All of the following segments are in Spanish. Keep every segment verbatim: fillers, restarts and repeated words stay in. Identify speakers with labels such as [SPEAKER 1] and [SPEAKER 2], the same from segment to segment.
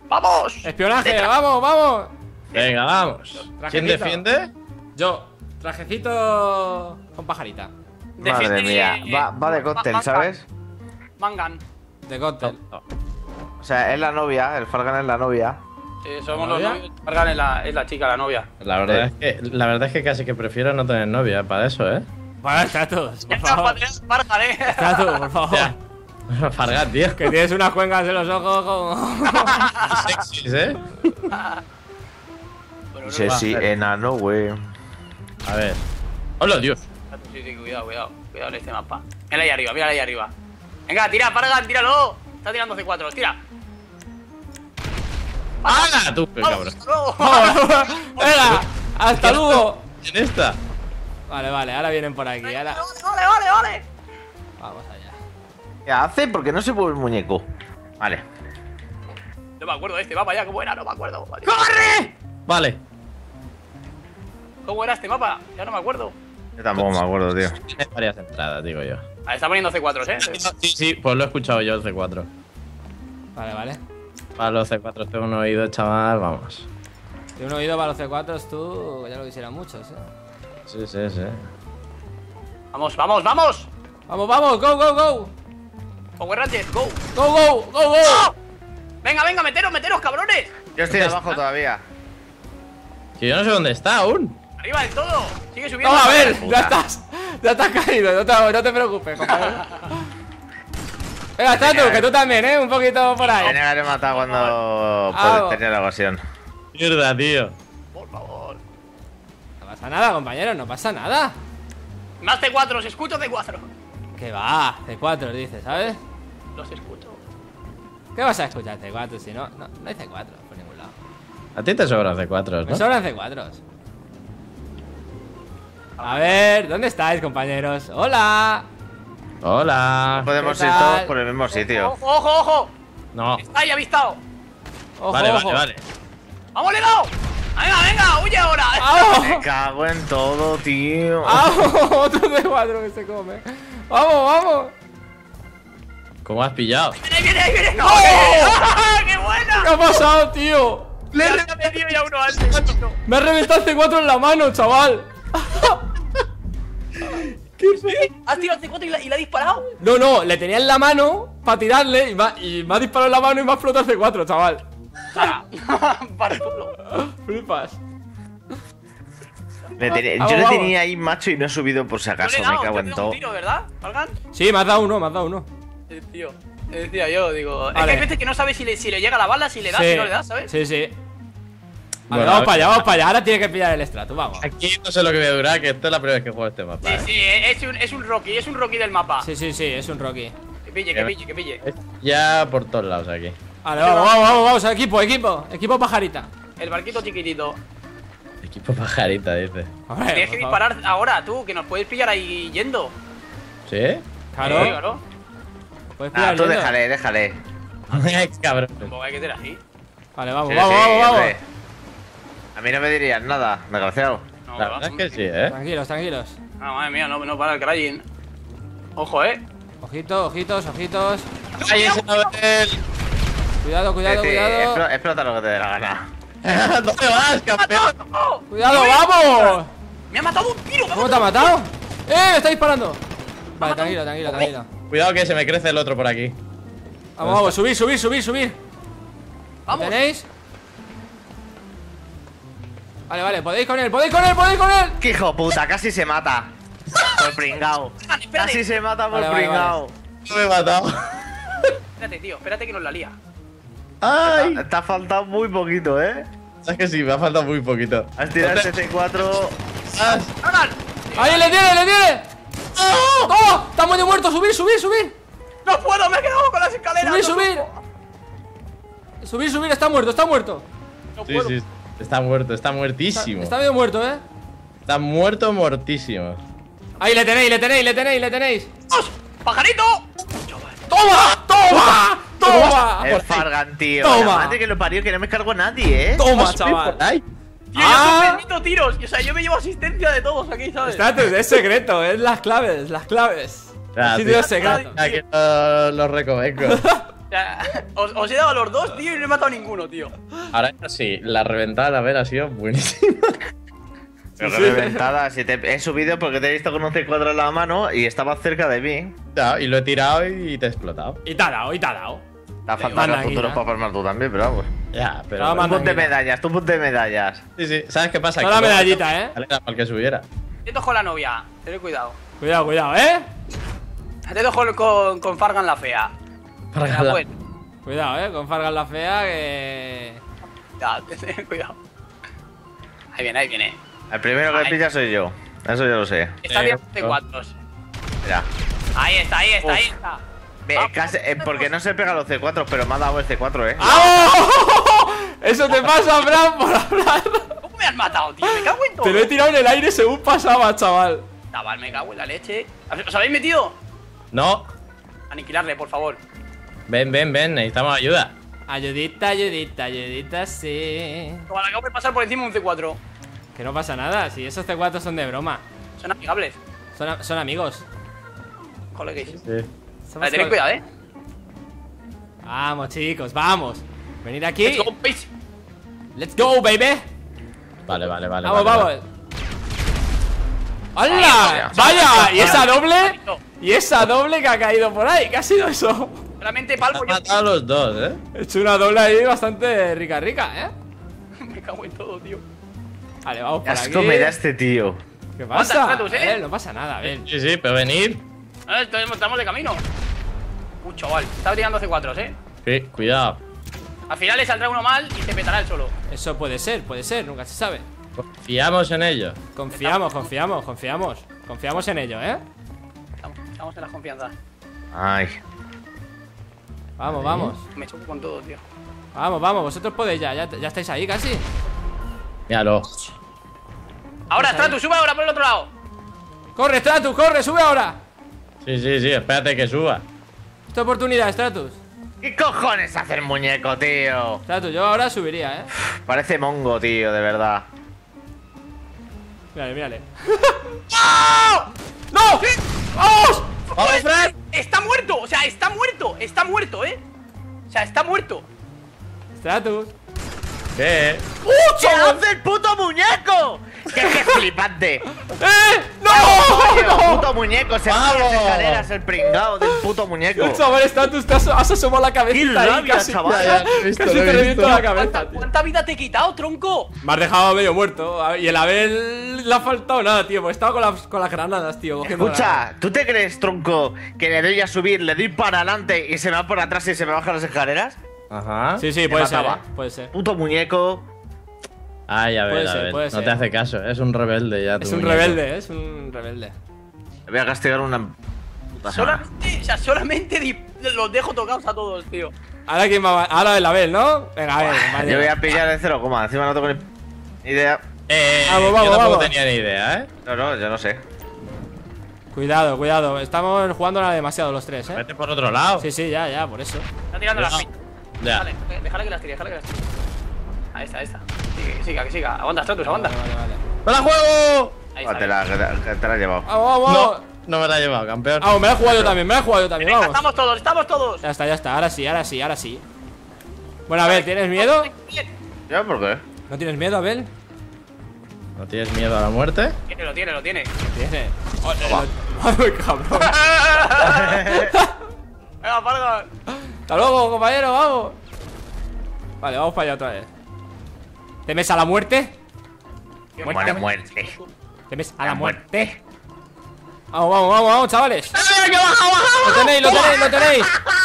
[SPEAKER 1] ¡Vamos!
[SPEAKER 2] Espionaje, vamos, vamos.
[SPEAKER 3] Venga, vamos.
[SPEAKER 2] Trajecito.
[SPEAKER 3] ¿Quién defiende?
[SPEAKER 2] Yo, trajecito con pajarita.
[SPEAKER 1] Defiende-
[SPEAKER 4] Madre mía, va, va de cóctel,
[SPEAKER 1] Ma-
[SPEAKER 4] ¿sabes?
[SPEAKER 1] Mangan.
[SPEAKER 2] De cóctel.
[SPEAKER 4] O sea, es la novia, el Fargan es la novia.
[SPEAKER 1] Sí, somos
[SPEAKER 2] ¿La
[SPEAKER 1] los
[SPEAKER 2] novia?
[SPEAKER 1] novios. Fargan es la, es la chica, la novia.
[SPEAKER 3] La verdad, es que, la verdad es que casi que prefiero no tener novia para eso, ¿eh?
[SPEAKER 2] Para estatus, por favor.
[SPEAKER 1] Fargan, eh.
[SPEAKER 2] Estatus, por favor.
[SPEAKER 3] Ya. Fargan, tío.
[SPEAKER 2] Que tienes unas cuencas en los ojos como...
[SPEAKER 3] Sexys, ¿eh?
[SPEAKER 1] Bueno,
[SPEAKER 4] Sí,
[SPEAKER 1] no,
[SPEAKER 4] sí, enano, güey.
[SPEAKER 3] A ver. ¡Hola, Dios!
[SPEAKER 1] Sí, sí, cuidado, cuidado. Cuidado en este mapa. Mira ahí arriba, mira ahí arriba. Venga, tira, Fargan, tíralo. Está tirando C cuatro, tira.
[SPEAKER 3] ¡Hala! Tú, qué
[SPEAKER 1] ¡Vamos!
[SPEAKER 3] cabrón.
[SPEAKER 1] ¡Vamos!
[SPEAKER 2] ¡Venga! ¡Hasta luego!
[SPEAKER 3] ¿En esta?
[SPEAKER 2] Vale, vale, ahora vienen por aquí. Ahora...
[SPEAKER 1] Vale, vale, vale.
[SPEAKER 2] Vamos allá.
[SPEAKER 4] ¿Qué hace? Porque no se mueve el muñeco. Vale.
[SPEAKER 1] No me acuerdo de este mapa ya, ¿cómo era? No me acuerdo. Vale.
[SPEAKER 3] ¡Corre! Vale.
[SPEAKER 1] ¿Cómo era este mapa? Ya no me acuerdo.
[SPEAKER 4] Yo tampoco me acuerdo, tío.
[SPEAKER 3] Tiene varias entradas, digo yo.
[SPEAKER 1] Ah, está poniendo C cuatro, ¿eh?
[SPEAKER 3] Sí, sí, pues lo he escuchado yo el C cuatro.
[SPEAKER 2] Vale, vale.
[SPEAKER 3] Para los C cuatro tengo un oído, chaval, vamos.
[SPEAKER 2] De un oído para los C cuatro tú, ya lo quisieran muchos, eh.
[SPEAKER 3] Sí, sí, sí.
[SPEAKER 1] Vamos, vamos, vamos.
[SPEAKER 2] Vamos, vamos, go, go, go.
[SPEAKER 1] Power Rangers, go.
[SPEAKER 2] Go, go, go, go.
[SPEAKER 1] ¡Oh! Venga, venga, meteros, meteros, cabrones.
[SPEAKER 4] Yo estoy abajo todavía.
[SPEAKER 3] Que yo no sé dónde está aún.
[SPEAKER 1] Arriba del todo. Sigue subiendo.
[SPEAKER 2] Vamos a ver,
[SPEAKER 4] puta.
[SPEAKER 2] ya estás. Ya estás caído, no te, no te preocupes, compañero. Venga, está tú, que tú también, eh, un poquito por ahí.
[SPEAKER 4] Tenía que haber matado cuando
[SPEAKER 2] Ah,
[SPEAKER 4] pues, tenía la ocasión.
[SPEAKER 3] Mierda, tío.
[SPEAKER 1] Por favor.
[SPEAKER 2] No pasa nada, compañero, no pasa nada.
[SPEAKER 1] Más C cuatro, os escucho C cuatro.
[SPEAKER 2] Que va, C cuatro dice, ¿sabes?
[SPEAKER 1] Los escucho.
[SPEAKER 2] ¿Qué vas a escuchar C cuatro si no? No, no hay C cuatro por ningún lado.
[SPEAKER 3] A ti te sobran C cuatro,
[SPEAKER 2] Me
[SPEAKER 3] ¿no?
[SPEAKER 2] sobran C cuatro. A ver, ¿dónde estáis, compañeros? ¡Hola!
[SPEAKER 3] Hola.
[SPEAKER 4] Podemos
[SPEAKER 2] ¿Qué
[SPEAKER 4] ir
[SPEAKER 2] tal?
[SPEAKER 4] todos por el mismo sito.
[SPEAKER 1] Ojo, ojo, ojo.
[SPEAKER 3] No.
[SPEAKER 1] Está ahí avistado.
[SPEAKER 2] Ojo,
[SPEAKER 3] Vale,
[SPEAKER 2] ojo.
[SPEAKER 3] vale, vale.
[SPEAKER 1] ¡Vamos, le he dado! Venga, venga, huye ahora.
[SPEAKER 2] ¡Vamos!
[SPEAKER 4] Me cago en todo, tío.
[SPEAKER 2] ¡Vamos! Otro C cuatro que se come. ¡Vamos, vamos!
[SPEAKER 3] ¿Cómo has pillado?
[SPEAKER 1] Viene, viene, viene. ¡No!
[SPEAKER 2] ¡Oh!
[SPEAKER 1] ¡Qué
[SPEAKER 2] ¿Qué
[SPEAKER 1] buena!
[SPEAKER 2] ha pasado, tío?
[SPEAKER 1] Le he metido ya uno antes.
[SPEAKER 2] Me ha reventado el C cuatro en la mano, chaval.
[SPEAKER 1] ¿Has tirado el C cuatro y la, y la has disparado?
[SPEAKER 2] No, no, le tenía en la mano para tirarle y me, ha, y me ha disparado en la mano y me ha explotado el C cuatro, chaval.
[SPEAKER 1] Para todo.
[SPEAKER 2] Flipas.
[SPEAKER 4] Le tenía-
[SPEAKER 2] Vamos,
[SPEAKER 4] yo le
[SPEAKER 2] vamos.
[SPEAKER 4] tenía ahí, macho, y no he subido por si
[SPEAKER 1] Yo le
[SPEAKER 4] acaso.
[SPEAKER 1] he
[SPEAKER 4] Me
[SPEAKER 1] dado,
[SPEAKER 4] cago
[SPEAKER 1] yo
[SPEAKER 4] en
[SPEAKER 1] te he dado
[SPEAKER 4] todo.
[SPEAKER 1] un tiro, ¿verdad, Falgan?
[SPEAKER 2] Sí, me has dado uno, me has dado uno.
[SPEAKER 1] Eh, tío, te decía yo, digo. Es
[SPEAKER 2] Vale.
[SPEAKER 1] que hay veces que no sabes si le, si le llega la bala, si le das,
[SPEAKER 2] Sí.
[SPEAKER 1] si no le das, ¿sabes?
[SPEAKER 2] Sí, sí. Vale,
[SPEAKER 3] Bueno, a
[SPEAKER 2] vamos
[SPEAKER 3] ver.
[SPEAKER 2] para allá, vamos para allá. Ahora tiene que pillar el extra, tú vamos.
[SPEAKER 3] Aquí no sé lo que voy a durar, que esta es la primera vez que juego este mapa.
[SPEAKER 1] Sí,
[SPEAKER 3] ¿eh?
[SPEAKER 1] sí, es un, es un Rocky, es un Rocky del mapa.
[SPEAKER 2] Sí, sí, sí, es un Rocky.
[SPEAKER 1] Que pille, que pille, que pille.
[SPEAKER 3] Es ya por todos lados aquí.
[SPEAKER 2] Vale, vamos, vamos, vamos, vamos, equipo, equipo, equipo pajarita.
[SPEAKER 1] El barquito chiquitito.
[SPEAKER 3] Equipo pajarita, dice.
[SPEAKER 2] Hombre,
[SPEAKER 1] Tienes que
[SPEAKER 2] por favor.
[SPEAKER 1] disparar ahora, tú, que nos puedes pillar ahí yendo.
[SPEAKER 3] ¿Sí?
[SPEAKER 2] Claro,
[SPEAKER 1] Sí, claro.
[SPEAKER 2] puedes
[SPEAKER 4] Ah,
[SPEAKER 2] pillar
[SPEAKER 4] tú
[SPEAKER 2] yendo.
[SPEAKER 4] déjale, déjale.
[SPEAKER 3] Cabrón.
[SPEAKER 1] Tampoco hay que ser así.
[SPEAKER 2] Vale, vamos,
[SPEAKER 4] Sí,
[SPEAKER 2] vamos,
[SPEAKER 4] sí,
[SPEAKER 2] vamos, vamos.
[SPEAKER 4] hombre. A mí no me dirías nada, desgraciado.
[SPEAKER 1] No,
[SPEAKER 3] La
[SPEAKER 1] que va.
[SPEAKER 3] verdad es que sí, ¿eh?
[SPEAKER 2] Tranquilos, tranquilos.
[SPEAKER 1] Ah, madre mía, no, no para el crying. Ojo, eh.
[SPEAKER 2] Ojito, ojitos, ojitos.
[SPEAKER 3] ¡Ay, ese Nobel!
[SPEAKER 2] Cuidado, cuidado,
[SPEAKER 4] Sí, sí,
[SPEAKER 2] cuidado.
[SPEAKER 4] explo- explota lo que te dé la gana.
[SPEAKER 3] ¿Dónde vas, campeón?
[SPEAKER 1] ¡Oh!
[SPEAKER 2] Cuidado,
[SPEAKER 1] ¡Me
[SPEAKER 2] vamos.
[SPEAKER 1] Me ha matado un tiro! me ha
[SPEAKER 2] ¿Cómo te ha
[SPEAKER 1] matado-
[SPEAKER 2] matado? ¡Eh! ¡Me está disparando! Vale, tranquilo, tranquilo, tranquilo.
[SPEAKER 3] Cuidado que se me crece el otro por aquí.
[SPEAKER 2] Vamos, vamos, subir, subir, subir, subir.
[SPEAKER 1] Vamos.
[SPEAKER 2] ¿Tenéis? Vale, vale, podéis con él, podéis con él, podéis con él.
[SPEAKER 4] ¡Qué hijo puta! Casi se mata. Por pringao.
[SPEAKER 1] Espérate, espérate.
[SPEAKER 4] Casi se mata por
[SPEAKER 2] Vale, vale,
[SPEAKER 4] pringao.
[SPEAKER 3] No me he matado.
[SPEAKER 1] Espérate, tío, espérate que nos la lía.
[SPEAKER 3] ¡Ay!
[SPEAKER 4] Te ha faltado muy poquito, ¿eh?
[SPEAKER 3] Sabes que sí, me ha faltado muy poquito.
[SPEAKER 4] Has tirado ese C cuatro.
[SPEAKER 3] Ah,
[SPEAKER 1] ¡Hagan!
[SPEAKER 2] ¡Ahí le tiene, le tiene! ¡Oh! ¡Está medio muerto! ¡Subir, subir, subir!
[SPEAKER 1] ¡No puedo! ¡Me he quedado con las escaleras!
[SPEAKER 2] ¡Subir,
[SPEAKER 1] no
[SPEAKER 2] subir!
[SPEAKER 1] puedo.
[SPEAKER 2] Subir, subir, está muerto, está muerto.
[SPEAKER 1] No
[SPEAKER 3] sí,
[SPEAKER 1] puedo.
[SPEAKER 3] sí. Está muerto, está
[SPEAKER 2] Está,
[SPEAKER 3] muertísimo.
[SPEAKER 2] está medio muerto, ¿eh?
[SPEAKER 3] Está muerto, muertísimo.
[SPEAKER 2] Ahí le tenéis, le tenéis, le tenéis, le tenéis.
[SPEAKER 1] ¡Vamos! ¡Pajarito!
[SPEAKER 2] ¡Toma! ¡Toma! ¡Toma!
[SPEAKER 4] El Fargan, tío.
[SPEAKER 2] Toma.
[SPEAKER 4] La madre que lo parió, que no me cargo a nadie, ¿eh?
[SPEAKER 2] ¡Toma,
[SPEAKER 3] Por
[SPEAKER 2] chaval!
[SPEAKER 3] ahí.
[SPEAKER 1] Tío,
[SPEAKER 2] Ah.
[SPEAKER 1] yo permito tiros. O sea, yo me llevo asistencia de todos aquí, ¿sabes?
[SPEAKER 2] Estatus, es secreto, es las claves, las claves.
[SPEAKER 3] Ah,
[SPEAKER 2] Sitio
[SPEAKER 3] tío.
[SPEAKER 2] secreto.
[SPEAKER 3] Aquí lo, lo recovengo.
[SPEAKER 1] O sea, os, os he dado a los dos, tío, y no he matado a ninguno, tío.
[SPEAKER 3] Ahora sí, la reventada a ver ha sido buenísima.
[SPEAKER 4] Pero que reventada, si te he subido porque te he visto con un C cuatro en la mano y estabas cerca de mí.
[SPEAKER 3] Ya, y lo he tirado y te he explotado.
[SPEAKER 2] Y te ha dado, y te ha dado.
[SPEAKER 4] Te ha faltado los puntos para palmar tú también, pero vamos.
[SPEAKER 3] Ya, pero.
[SPEAKER 2] No,
[SPEAKER 4] Tú
[SPEAKER 2] mano,
[SPEAKER 4] ponte
[SPEAKER 2] mira.
[SPEAKER 4] medallas, tú ponte medallas.
[SPEAKER 3] Sí, sí. ¿Sabes qué pasa?
[SPEAKER 2] Solo la
[SPEAKER 3] Que luego-
[SPEAKER 2] medallita, eh.
[SPEAKER 3] Era para el que subiera.
[SPEAKER 1] Te tojo la novia, ten cuidado.
[SPEAKER 2] Cuidado, cuidado, eh.
[SPEAKER 1] Te tojo con, con Fargan la fea.
[SPEAKER 3] Fargan la-
[SPEAKER 1] Bueno,
[SPEAKER 2] Cuidado, eh. Con Fargan la fea que.
[SPEAKER 1] ya, ten cuidado. Ahí viene, ahí viene.
[SPEAKER 4] El primero que
[SPEAKER 1] Ay.
[SPEAKER 4] pilla soy yo. Eso yo lo sé.
[SPEAKER 1] Está
[SPEAKER 3] Eh,
[SPEAKER 1] bien C
[SPEAKER 3] no.
[SPEAKER 1] cuatro.
[SPEAKER 4] Mira.
[SPEAKER 1] Ahí está, ahí está,
[SPEAKER 4] Uf.
[SPEAKER 1] ahí está.
[SPEAKER 4] Ve,
[SPEAKER 1] Vamos,
[SPEAKER 4] casi- eh,
[SPEAKER 1] vamos.
[SPEAKER 4] porque no se pega los C cuatro, pero me ha dado el C cuatro, eh.
[SPEAKER 2] ¡Ah! Eso te pasa, Fran, por hablar.
[SPEAKER 1] ¿Cómo me has matado, tío? Me cago en todo.
[SPEAKER 2] Te lo he tirado en el aire según pasaba, chaval.
[SPEAKER 1] Chaval, me cago en la leche. ¿Os habéis metido?
[SPEAKER 3] No.
[SPEAKER 1] Aniquilarle, por favor.
[SPEAKER 3] Ven, ven, ven. Necesitamos ayuda.
[SPEAKER 2] Ayudita, ayudita, ayudita, sí.
[SPEAKER 1] Como le acabo de pasar por encima un C cuatro.
[SPEAKER 2] Que no pasa nada, si esos C cuatro son de broma.
[SPEAKER 1] Son amigables.
[SPEAKER 2] Son, a- son amigos.
[SPEAKER 1] Coleguis.
[SPEAKER 3] Sí.
[SPEAKER 2] Somos
[SPEAKER 1] Vale, tened
[SPEAKER 2] co-
[SPEAKER 1] cuidado, eh.
[SPEAKER 2] Vamos, chicos, vamos. Venid aquí.
[SPEAKER 1] Let's go, bitch.
[SPEAKER 2] Let's go, baby.
[SPEAKER 3] Vale, vale, vale.
[SPEAKER 2] Vamos,
[SPEAKER 3] vale,
[SPEAKER 2] vamos. ¡Hala! ¡Vaya! ¿Y esa doble? ¿Y esa doble que ha caído por ahí? ¿Qué ha sido eso?
[SPEAKER 1] Solamente
[SPEAKER 3] vale.
[SPEAKER 1] palmo
[SPEAKER 3] Has
[SPEAKER 1] yo.
[SPEAKER 3] matado a los dos, eh.
[SPEAKER 2] He hecho una doble ahí bastante rica, rica, ¿eh?
[SPEAKER 1] Me cago en todo, tío.
[SPEAKER 2] Vale, vamos
[SPEAKER 4] Qué
[SPEAKER 2] por aquí.
[SPEAKER 4] asco me da este tío.
[SPEAKER 2] ¿Qué
[SPEAKER 1] Aguanta,
[SPEAKER 2] pasa?
[SPEAKER 1] Stratus, ¿eh?
[SPEAKER 2] Eh, no pasa nada, ven.
[SPEAKER 3] Sí, sí, pero venid.
[SPEAKER 1] Ah, Estamos estamos de camino. Uh, chaval. Estaba tirando C cuatro, eh.
[SPEAKER 3] Sí, cuidado.
[SPEAKER 1] Al final le saldrá uno mal y se petará el solo.
[SPEAKER 2] Eso puede ser, puede ser, nunca se sabe.
[SPEAKER 3] Confiamos en ellos.
[SPEAKER 2] Confiamos, confiamos, confiamos. Confiamos en ello, ¿eh?
[SPEAKER 1] Estamos, estamos en la confianza.
[SPEAKER 4] Ay.
[SPEAKER 2] Vamos, vamos.
[SPEAKER 1] Me choco con todo, tío.
[SPEAKER 2] Vamos, vamos, vosotros podéis ya, ya, ya estáis ahí casi.
[SPEAKER 3] Míralo.
[SPEAKER 1] Ahora,
[SPEAKER 2] Pues ahí.
[SPEAKER 1] Stratus, sube ahora por el otro lado.
[SPEAKER 2] Corre, Stratus, corre, sube ahora.
[SPEAKER 3] Sí, sí, sí. Espérate que suba.
[SPEAKER 2] Esta oportunidad, Stratus.
[SPEAKER 4] ¿Qué cojones hace el muñeco, tío?
[SPEAKER 2] Stratus, yo ahora subiría, ¿eh?
[SPEAKER 4] Parece mongo, tío, de verdad.
[SPEAKER 2] Mírale, mírale.
[SPEAKER 1] ¡No!
[SPEAKER 2] ¡No! ¡Vamos!
[SPEAKER 3] ¡Vamos, Fran!
[SPEAKER 1] Está muerto, o sea, está muerto. Está muerto, eh. O sea, está muerto.
[SPEAKER 2] Stratus.
[SPEAKER 3] ¿Qué?
[SPEAKER 4] ¿Qué hace el puto muñeco? ¡Qué, qué flipante!
[SPEAKER 2] ¡Eh! ¡No!
[SPEAKER 4] Oye, el
[SPEAKER 2] ¡No!
[SPEAKER 4] puto muñeco, se va a las escaleras, el pringao del puto muñeco.
[SPEAKER 2] Chaval, Stratus, te has, has asomado la cabeza.
[SPEAKER 4] ¡Qué rabia,
[SPEAKER 2] casi,
[SPEAKER 4] chaval!
[SPEAKER 3] Ya, ya, lo he visto,
[SPEAKER 2] casi
[SPEAKER 3] lo he
[SPEAKER 2] te
[SPEAKER 3] visto.
[SPEAKER 2] reviento la cabeza,
[SPEAKER 1] ¿Cuánta,
[SPEAKER 2] tío.
[SPEAKER 1] cuánta vida te he quitado, tronco?
[SPEAKER 2] Me has dejado medio muerto. Y el Abel le ha faltado nada, tío. Porque estaba con las, con las granadas, tío. cogiendo
[SPEAKER 4] Escucha, ¿tú te crees, tronco, que le doy a subir, le doy para adelante y se me va por atrás y se me bajan las escaleras?
[SPEAKER 3] Ajá.
[SPEAKER 2] granadas. Sí, sí,
[SPEAKER 4] Me
[SPEAKER 2] puede ser,
[SPEAKER 4] mataba.
[SPEAKER 2] eh, puede ser.
[SPEAKER 4] Puto muñeco.
[SPEAKER 3] Ay, a ver,
[SPEAKER 2] Puede
[SPEAKER 3] a
[SPEAKER 2] ser,
[SPEAKER 3] ver.
[SPEAKER 2] puede
[SPEAKER 3] No
[SPEAKER 2] ser.
[SPEAKER 3] te hace caso. Es un rebelde ya.
[SPEAKER 2] Es
[SPEAKER 3] tu
[SPEAKER 2] un
[SPEAKER 3] muñeco.
[SPEAKER 2] rebelde, eh, es un rebelde.
[SPEAKER 4] Le voy a castigar una puta semana.
[SPEAKER 1] Solamente, o sea, solamente di- los dejo tocados a todos, tío.
[SPEAKER 2] Ahora quién va a- Ahora el Abel, ¿no? Venga, a ver, vale.
[SPEAKER 4] Yo voy a pillar el cero coma. Encima no tengo ni idea.
[SPEAKER 3] Eh,
[SPEAKER 2] Vamos, vamos,
[SPEAKER 3] yo tampoco
[SPEAKER 2] vamos.
[SPEAKER 3] tenía ni idea, ¿eh?
[SPEAKER 4] No, no, yo no sé.
[SPEAKER 2] Cuidado, cuidado. Estamos jugando demasiado los tres, eh.
[SPEAKER 3] Vete por otro lado.
[SPEAKER 2] Sí, sí, ya, ya, por eso.
[SPEAKER 1] Está tirando las
[SPEAKER 3] Ya.
[SPEAKER 1] pintas.
[SPEAKER 3] Ya.
[SPEAKER 1] Vale, déjale que las tire, déjale que las tire. Ahí está, ahí está. Sigue, que siga, que siga. Aguanta, Stratus, aguanta.
[SPEAKER 2] Vale, vale, vale.
[SPEAKER 3] ¡Me la juego!
[SPEAKER 1] Ahí
[SPEAKER 4] Ah,
[SPEAKER 1] está.
[SPEAKER 4] te, la, que te, que te la he llevado.
[SPEAKER 2] Vamos, vamos,
[SPEAKER 3] No,
[SPEAKER 2] vamos.
[SPEAKER 3] no me la he llevado, campeón.
[SPEAKER 2] Vamos, me la he jugado yo también, me la he jugado yo también,
[SPEAKER 1] Venga,
[SPEAKER 2] vamos.
[SPEAKER 1] estamos todos, estamos todos.
[SPEAKER 2] Ya está, ya está, ahora sí, ahora sí, ahora sí. Bueno, Abel, ¿tienes miedo?
[SPEAKER 4] ¿Ya por qué?
[SPEAKER 2] ¿No tienes miedo, Abel?
[SPEAKER 3] ¿No tienes miedo a la muerte?
[SPEAKER 1] Tiene, lo tiene, lo tiene.
[SPEAKER 2] Tiene. Ay, cabrón.
[SPEAKER 1] Venga, Fargan.
[SPEAKER 2] Hasta luego, compañero, vamos. Vale, vamos para allá otra vez. ¿Temes a la muerte?
[SPEAKER 4] Muere, muerte.
[SPEAKER 2] ¿Temes a la muerte? Vamos, vamos, vamos, vamos, chavales.
[SPEAKER 3] ¡Que baja, baja!
[SPEAKER 2] Lo tenéis, lo tenéis, lo tenéis.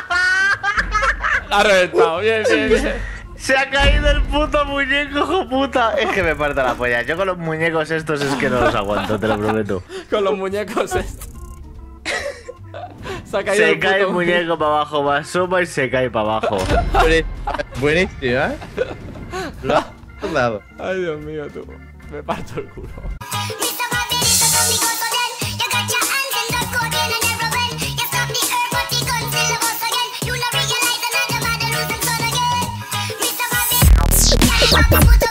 [SPEAKER 2] La ha reventado, bien, bien, bien.
[SPEAKER 4] Se ha caído el puto muñeco, hijo puta. Es que me parte la polla. Yo con los muñecos estos es que no los aguanto, te lo prometo.
[SPEAKER 2] Con los muñecos estos. Se ha caído
[SPEAKER 4] Se
[SPEAKER 2] el
[SPEAKER 4] cae el
[SPEAKER 2] puto
[SPEAKER 4] muñeco para abajo, va asoma y se cae para abajo.
[SPEAKER 3] Buenísimo, ¿eh? Lo has dado.
[SPEAKER 2] Ay, Dios mío, tú. Me parto el culo.
[SPEAKER 5] Mister Babylon, so come me go so then. You got your hands in the coding and never win. You stop the earth, but the guns in the bus again. You not realize another man losing son again. Mister Babylon, yeah, you have to put